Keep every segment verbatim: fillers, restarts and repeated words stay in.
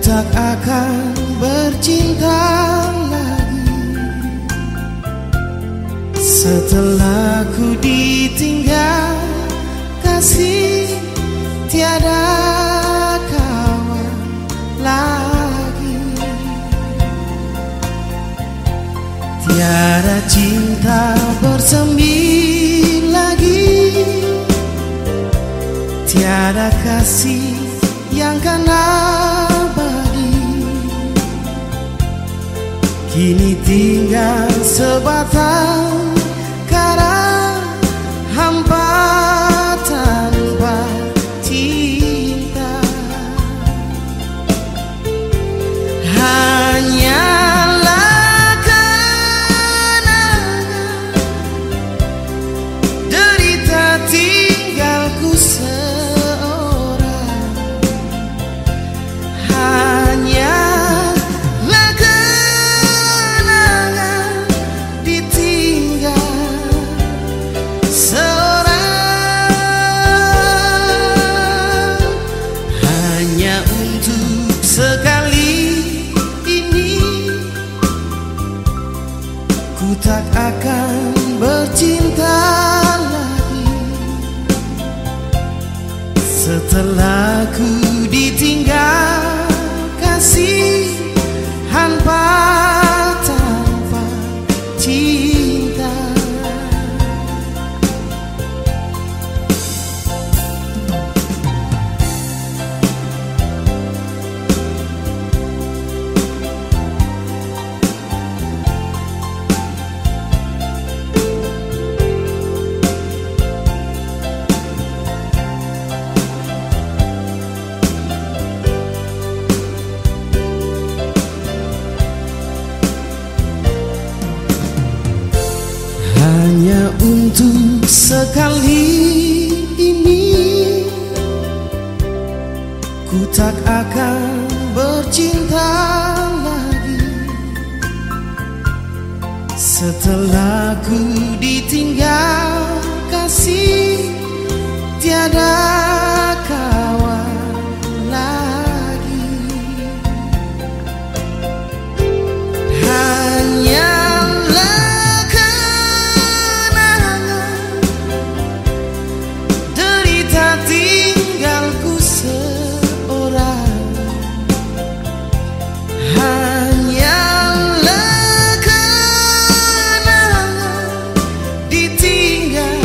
tak akan bercinta lagi setelah ku ditinggal kasih, tiada kawan lagi, tiada cinta bersemi lagi, tiada kasih yang kan abadi. Kini tinggal sebatang kara hampa tanpa cinta. Hanyalah kenangan derita tinggalku seorang. Hanyalah kenangan ditinggal seorang. Hanya untuk sekali ini ku tak akan bercinta lagi setelah ku ditinggal kasih hampa tanpa cinta. Hanya untuk sekali ini ku tak akan bercinta lagi setelah ku ditinggal kasih, tiada kawan lagi. Hanyalah tinggalku seorang. Hanyalah kenangan ditinggal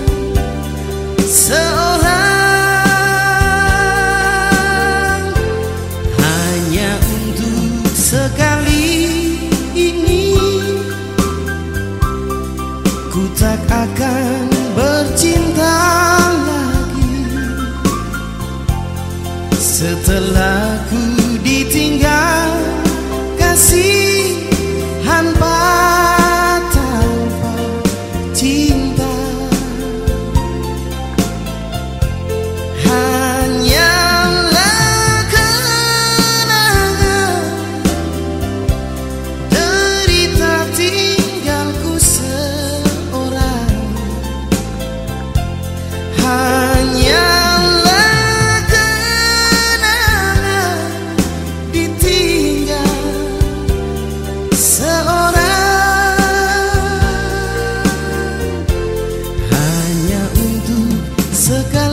seorang. Hanya untuk sekali ini ku tak akan bercinta setelah ku ditinggal kasih hampa tanpa cinta. Hanyalah kenangan derita tinggalku seorang. Hanya sekali